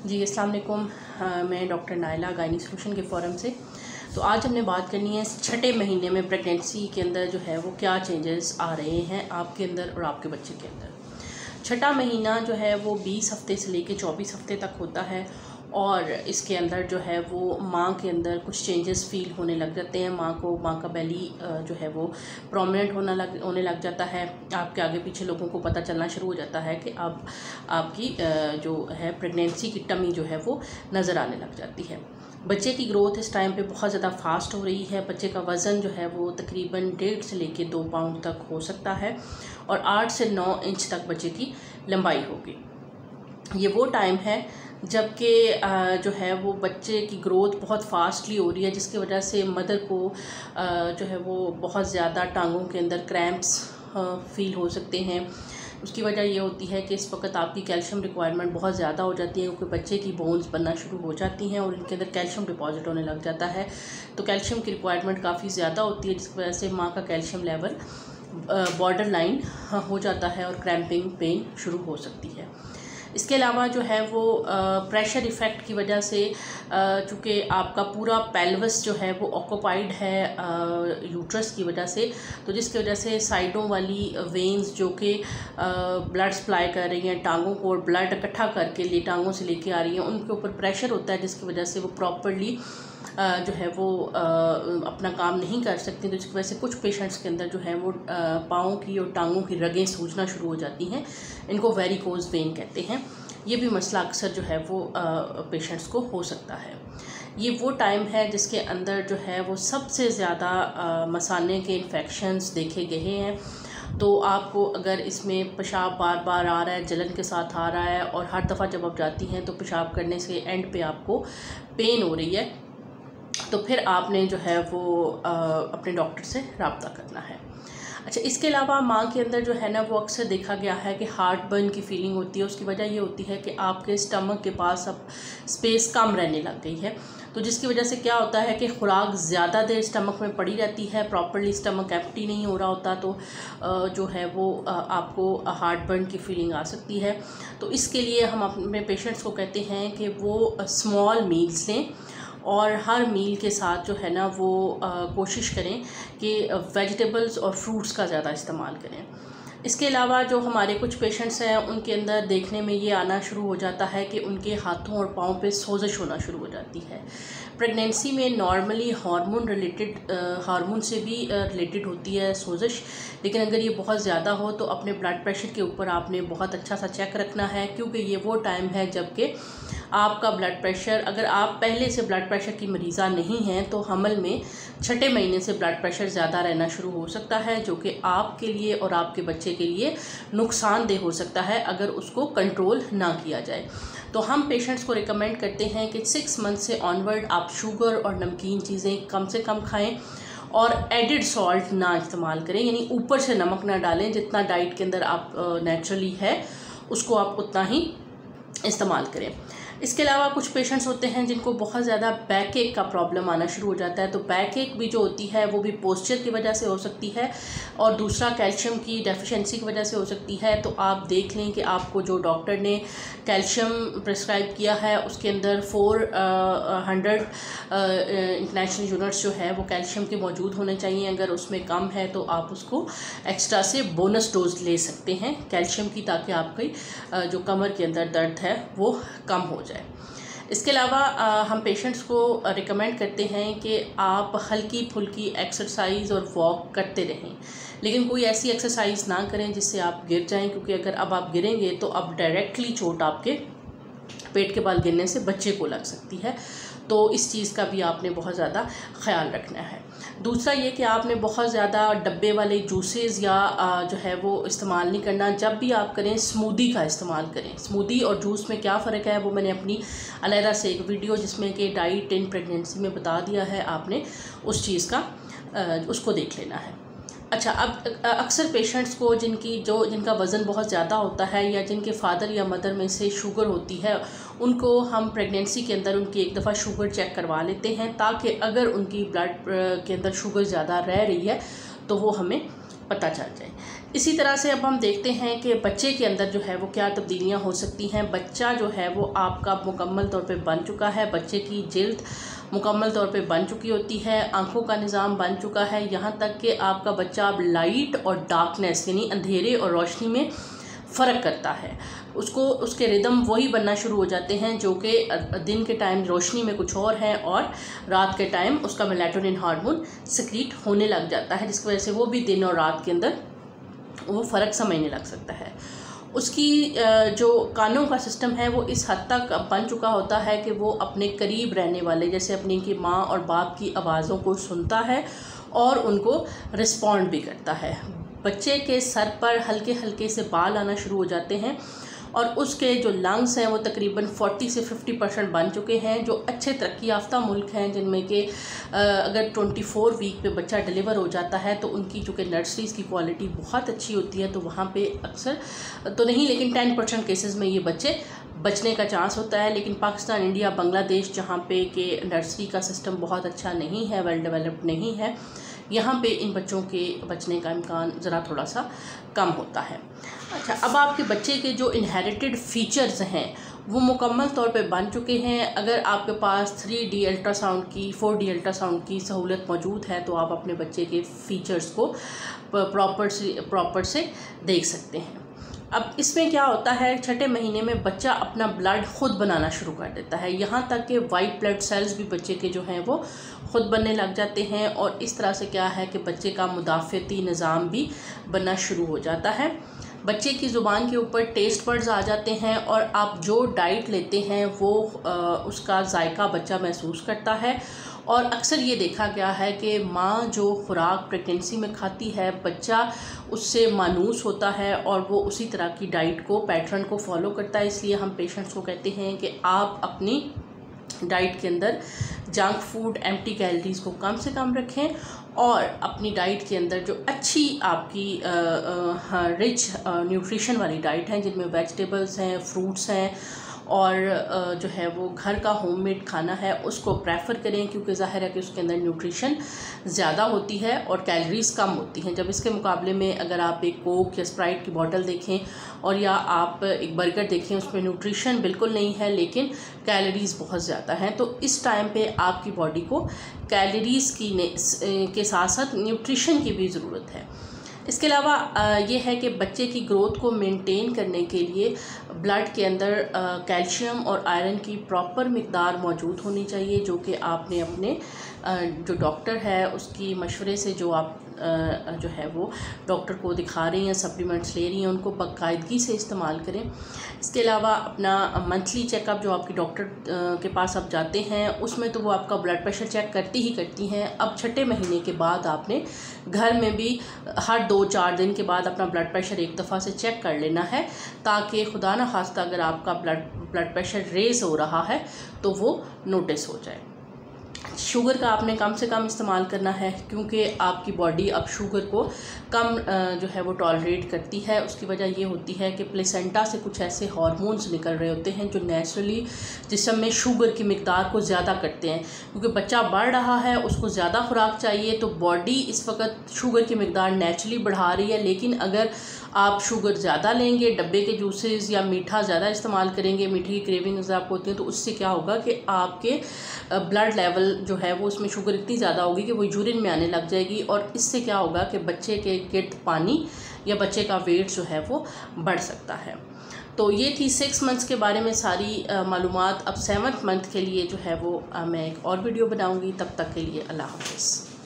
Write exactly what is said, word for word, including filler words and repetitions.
जी अस्सलाम वालेकुम। मैं डॉक्टर नाइला गायनी सोल्यूशन के फ़ोरम से। तो आज हमने बात करनी है छठे महीने में प्रेगनेंसी के अंदर जो है वो क्या चेंजेस आ रहे हैं आपके अंदर और आपके बच्चे के अंदर। छठा महीना जो है वो बीस हफ्ते से लेके चौबीस हफ्ते तक होता है और इसके अंदर जो है वो माँ के अंदर कुछ चेंजेस फ़ील होने लग जाते हैं। माँ को माँ का बेली जो है वो प्रोमिनेंट होना लग होने लग जाता है। आपके आगे पीछे लोगों को पता चलना शुरू हो जाता है कि अब आपकी जो है प्रेगनेंसी की टमी जो है वो नज़र आने लग जाती है। बच्चे की ग्रोथ इस टाइम पे बहुत ज़्यादा फास्ट हो रही है। बच्चे का वज़न जो है वो तकरीबन डेढ़ से लेके दो पाउंड तक हो सकता है और आठ से नौ इंच तक बच्चे की लंबाई होगी। ये वो टाइम है जबकि जो है वो बच्चे की ग्रोथ बहुत फास्टली हो रही है, जिसकी वजह से मदर को जो है वो बहुत ज़्यादा टांगों के अंदर क्रैम्प्स फील हो सकते हैं। उसकी वजह ये होती है कि इस वक्त आपकी कैल्शियम रिक्वायरमेंट बहुत ज़्यादा हो जाती है, क्योंकि बच्चे की बोन्स बनना शुरू हो जाती हैं और इनके अंदर कैल्शियम डिपॉजिट होने लग जाता है। तो कैल्शियम की रिक्वायरमेंट काफ़ी ज़्यादा होती है, जिसकी वजह से माँ का कैल्शियम लेवल बॉर्डर लाइन हो जाता है और क्रैम्पिंग पेन शुरू हो सकती है। इसके अलावा जो है वो प्रेशर इफ़ेक्ट की वजह से चूँकि आपका पूरा पेल्विस जो है वो ऑक्यूपाइड है यूट्रस की वजह से, तो जिसकी वजह से साइडों वाली वेन्स जो कि ब्लड सप्लाई कर रही हैं टांगों को और ब्लड इकट्ठा करके ले टांगों से लेके आ रही हैं, उनके ऊपर प्रेशर होता है, जिसकी वजह से वो प्रॉपरली जो है वो अपना काम नहीं कर सकती। तो जिसकी वजह से कुछ पेशेंट्स के अंदर जो है वो पाँव की और टांगों की रगें सूजना शुरू हो जाती हैं। इनको वेरिकोज वेन कहते हैं। ये भी मसला अक्सर जो है वो पेशेंट्स को हो सकता है। ये वो टाइम है जिसके अंदर जो है वो सबसे ज़्यादा मसाने के इन्फेक्शंस देखे गए हैं। तो आपको अगर इसमें पेशाब बार बार आ रहा है, जलन के साथ आ रहा है और हर दफ़ा जब आप जाती हैं तो पेशाब करने से एंड पे आपको पेन हो रही है, तो फिर आपने जो है वो आ, अपने डॉक्टर से रब्ता करना है। अच्छा, इसके अलावा माँ के अंदर जो है ना वो अक्सर देखा गया है कि हार्ट बर्न की फीलिंग होती है। उसकी वजह ये होती है कि आपके स्टमक के पास अब स्पेस कम रहने लग गई है, तो जिसकी वजह से क्या होता है कि खुराक ज़्यादा देर स्टमक में पड़ी रहती है, प्रॉपर्ली स्टमक एम्प्टी नहीं हो रहा होता, तो जो है वो आपको हार्ट बर्न की फीलिंग आ सकती है। तो इसके लिए हम अपने पेशेंट्स को कहते हैं कि वो स्मॉल मील्स लें और हर मील के साथ जो है ना वो आ, कोशिश करें कि वेजिटेबल्स और फ्रूट्स का ज़्यादा इस्तेमाल करें। इसके अलावा जो हमारे कुछ पेशेंट्स हैं उनके अंदर देखने में ये आना शुरू हो जाता है कि उनके हाथों और पाँव पे सोजिश होना शुरू हो जाती है। प्रेगनेंसी में नॉर्मली हार्मोन रिलेटेड हार्मोन से भी रिलेटेड होती है सोजिश, लेकिन अगर ये बहुत ज़्यादा हो तो अपने ब्लड प्रेशर के ऊपर आपने बहुत अच्छा सा चेक रखना है, क्योंकि ये वो टाइम है जबकि आपका ब्लड प्रेशर, अगर आप पहले से ब्लड प्रेशर की मरीज़ा नहीं हैं तो हमल में छठे महीने से ब्लड प्रेशर ज़्यादा रहना शुरू हो सकता है, जो कि आपके लिए और आपके बच्चे के लिए नुकसानदेह हो सकता है अगर उसको कंट्रोल ना किया जाए। तो हम पेशेंट्स को रिकमेंड करते हैं कि सिक्स मंथ से ऑनवर्ड आप शुगर और नमकीन चीज़ें कम से कम खाएं और एडिड सॉल्ट ना इस्तेमाल करें, यानी ऊपर से नमक ना डालें। जितना डाइट के अंदर आप नेचुरली है उसको आप उतना ही इस्तेमाल करें। इसके अलावा कुछ पेशेंट्स होते हैं जिनको बहुत ज़्यादा बैक एक का प्रॉब्लम आना शुरू हो जाता है। तो बैक एक भी जो होती है वो भी पोस्चर की वजह से हो सकती है और दूसरा कैल्शियम की डेफिशिएंसी की वजह से हो सकती है। तो आप देख लें कि आपको जो डॉक्टर ने कैल्शियम प्रिस्क्राइब किया है उसके अंदर फोर हंड्रेड इंटरनेशनल यूनिट्स जो है वो कैल्शियम के मौजूद होने चाहिए। अगर उसमें कम है तो आप उसको एक्स्ट्रा से बोनस डोज ले सकते हैं कैल्शियम की, ताकि आपकी जो कमर के अंदर दर्द है वो कम हो जाए। इसके अलावा हम पेशेंट्स को रिकमेंड करते हैं कि आप हल्की फुल्की एक्सरसाइज और वॉक करते रहें, लेकिन कोई ऐसी एक्सरसाइज ना करें जिससे आप गिर जाएं, क्योंकि अगर अब आप गिरेंगे तो अब डायरेक्टली चोट आपके पेट के बाल गिरने से बच्चे को लग सकती है। तो इस चीज़ का भी आपने बहुत ज़्यादा ख्याल रखना है। दूसरा ये कि आपने बहुत ज़्यादा डब्बे वाले जूसेस या जो है वो इस्तेमाल नहीं करना। जब भी आप करें स्मूदी का इस्तेमाल करें। स्मूदी और जूस में क्या फ़र्क है वो मैंने अपनी अलहदा से एक वीडियो जिसमें कि डाइट इन प्रेगनेंसी में बता दिया है, आपने उस चीज़ का उसको देख लेना है। अच्छा, अब अक्सर पेशेंट्स को जिनकी जो जिनका वज़न बहुत ज़्यादा होता है या जिनके फादर या मदर में से शुगर होती है, उनको हम प्रेगनेंसी के अंदर उनकी एक दफ़ा शुगर चेक करवा लेते हैं, ताकि अगर उनकी ब्लड के अंदर शुगर ज़्यादा रह रही है तो वो हमें पता चल जाए। इसी तरह से अब हम देखते हैं कि बच्चे के अंदर जो है वो क्या तब्दीलियां हो सकती हैं। बच्चा जो है वो आपका मुकम्मल तौर पे बन चुका है, बच्चे की जिल्द मुकम्मल तौर पे बन चुकी होती है, आंखों का निज़ाम बन चुका है, यहाँ तक कि आपका बच्चा अब लाइट और डार्कनेस यानी अंधेरे और रोशनी में फ़र्क करता है। उसको उसके रिदम वही बनना शुरू हो जाते हैं जो कि दिन के टाइम रोशनी में कुछ और है और रात के टाइम उसका मेलाटोनिन हार्मोन सिक्रीट होने लग जाता है, जिसकी वजह से वो भी दिन और रात के अंदर वो फ़र्क समझने लग सकता है। उसकी जो कानों का सिस्टम है वो इस हद तक बन चुका होता है कि वो अपने करीब रहने वाले जैसे अपनी की माँ और बाप की आवाज़ों को सुनता है और उनको रिस्पॉन्ड भी करता है। बच्चे के सर पर हल्के हल्के से बाल आना शुरू हो जाते हैं और उसके जो लंग्स हैं वो तकरीबन चालीस से पचास परसेंट बन चुके हैं। जो अच्छे तरक्की याफ्ता मुल्क हैं जिनमें कि अगर चौबीस वीक पे बच्चा डिलीवर हो जाता है तो उनकी चूँकि नर्सरीज़ की क्वालिटी बहुत अच्छी होती है तो वहाँ पे अक्सर तो नहीं लेकिन टेन परसेंट केसेस में ये बच्चे बचने का चांस होता है। लेकिन पाकिस्तान, इंडिया, बांग्लादेश जहाँ पे कि नर्सरी का सिस्टम बहुत अच्छा नहीं है, वेल डेवलप्ड नहीं है, यहाँ पे इन बच्चों के बचने का इम्कान ज़रा थोड़ा सा कम होता है। अच्छा, अब आपके बच्चे के जो इनहेरिटेड फ़ीचर्स हैं वो मुकम्मल तौर पे बन चुके हैं। अगर आपके पास थ्री डी अल्ट्रासाउंड की फोर डी अल्ट्रासाउंड की सहूलत मौजूद है तो आप अपने बच्चे के फ़ीचर्स को प्रॉपर से प्रॉपर से देख सकते हैं। अब इसमें क्या होता है, छठे महीने में बच्चा अपना ब्लड ख़ुद बनाना शुरू कर देता है, यहाँ तक कि वाइट ब्लड सेल्स भी बच्चे के जो हैं वो ख़ुद बनने लग जाते हैं और इस तरह से क्या है कि बच्चे का मुदाफ़ती निज़ाम भी बनना शुरू हो जाता है। बच्चे की ज़ुबान के ऊपर टेस्ट बड्स आ जाते हैं और आप जो डाइट लेते हैं वो आ, उसका जायका बच्चा महसूस करता है। और अक्सर ये देखा गया है कि माँ जो खुराक प्रेगनेंसी में खाती है बच्चा उससे मानूस होता है और वो उसी तरह की डाइट को पैटर्न को फॉलो करता है। इसलिए हम पेशेंट्स को कहते हैं कि आप अपनी डाइट के अंदर जंक फूड, एम्प्टी कैलोरीज़ को कम से कम रखें और अपनी डाइट के अंदर जो अच्छी आपकी रिच न्यूट्रिशन वाली डाइट है जिनमें वेजिटेबल्स हैं, फ्रूट्स हैं और जो है वो घर का होममेड खाना है उसको प्रेफर करें, क्योंकि ज़ाहिर है कि उसके अंदर न्यूट्रिशन ज़्यादा होती है और कैलोरीज़ कम होती हैं। जब इसके मुकाबले में अगर आप एक कोक या स्प्राइट की बोतल देखें और या आप एक बर्गर देखें उसमें न्यूट्रिशन बिल्कुल नहीं है लेकिन कैलोरीज़ बहुत ज़्यादा हैं, तो इस टाइम पे आपकी बॉडी को कैलोरीज़ की के साथ साथ न्यूट्रिशन की भी ज़रूरत है। इसके अलावा ये है कि बच्चे की ग्रोथ को मेंटेन करने के लिए ब्लड के अंदर कैल्शियम और आयरन की प्रॉपर मिकदार मौजूद होनी चाहिए, जो कि आपने अपने जो डॉक्टर है उसकी मशवरे से जो आप जो है वो डॉक्टर को दिखा रही हैं, सप्लीमेंट्स ले रही हैं, उनको बाकायदगी से इस्तेमाल करें। इसके अलावा अपना मंथली चेकअप जो आपकी डॉक्टर के पास आप जाते हैं उसमें तो वो आपका ब्लड प्रेशर चेक करती ही करती हैं। अब छठे महीने के बाद आपने घर में भी हर दो चार दिन के बाद अपना ब्लड प्रेशर एक दफ़ा से चेक कर लेना है, ताकि खुदा न खास्ता अगर आपका ब्लड ब्लड प्रेशर रेज़ हो रहा है तो वो नोटिस हो जाए। शुगर का आपने कम से कम इस्तेमाल करना है, क्योंकि आपकी बॉडी अब शुगर को कम जो है वो टॉलरेट करती है। उसकी वजह ये होती है कि प्लेसेंटा से कुछ ऐसे हार्मोन्स निकल रहे होते हैं जो नेचुरली जिस्म में शुगर की मिकदार को ज़्यादा करते हैं। क्योंकि बच्चा बढ़ रहा है, उसको ज़्यादा खुराक चाहिए, तो बॉडी इस वक्त शुगर की मिकदार नेचुरली बढ़ा रही है। लेकिन अगर आप शुगर ज़्यादा लेंगे, डब्बे के जूसेस या मीठा ज़्यादा इस्तेमाल करेंगे, मीठे की क्रेविंग्स आपको होती हैं, तो उससे क्या होगा कि आपके ब्लड लेवल जो है वो उसमें शुगर इतनी ज़्यादा होगी कि वो यूरिन में आने लग जाएगी और इससे क्या होगा कि बच्चे के गिर्द पानी या बच्चे का वेट जो है वो बढ़ सकता है। तो ये थी सिक्स मंथ्स के बारे में सारी मालूमात। अब सेवन्थ मंथ के लिए जो है वो आ, मैं एक और वीडियो बनाऊँगी। तब तक के लिए अल्लाह हाफ़िज़।